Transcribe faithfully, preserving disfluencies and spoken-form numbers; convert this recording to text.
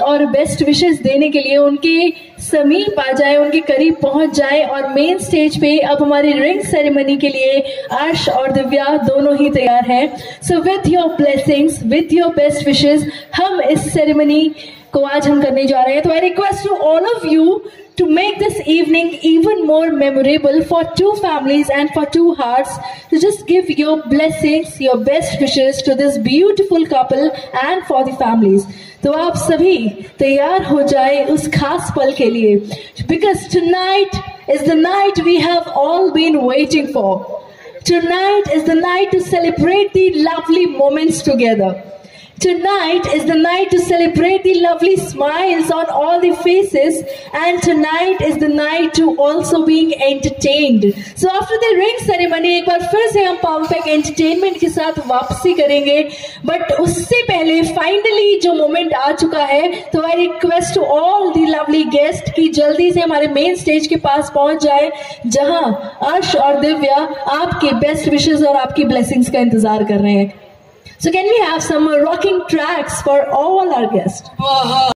और best wishes देने के लिए उनके समीप आ जाए, उनके करीब पहुंच जाए। और मेन स्टेज पे अब हमारी रिंग सेरेमनी के लिए अर्श और दिव्या दोनों ही तैयार हैं। So with your blessings, with your best wishes हम इस सेरेमनी को आज हम करने जा रहे हैं। तो I request to all of you to make this evening even more memorable for two families and for two hearts, to just give your blessings, your best wishes to this beautiful couple and for the families. तो आप सभी तैयार हो जाए उस खास पल के लिए, because tonight is the night we have all been waiting for. Tonight is the night to celebrate the lovely moments together. Tonight is the night to celebrate the lovely smiles on all the faces, and tonight is the night to also being entertained. So after the ring ceremony एक बार फिर से हम power pack entertainment के साथ वापसी करेंगे, but उससे पहले फाइनली जो मोमेंट आ चुका है, तो I request to all the lovely guest कि जल्दी से हमारे मेन स्टेज के पास पहुंच जाए, जहां अर्श और दिव्या आपके बेस्ट विशेस और आपकी ब्लेसिंग्स का इंतजार कर रहे हैं. So can we have some rocking tracks for all our guests?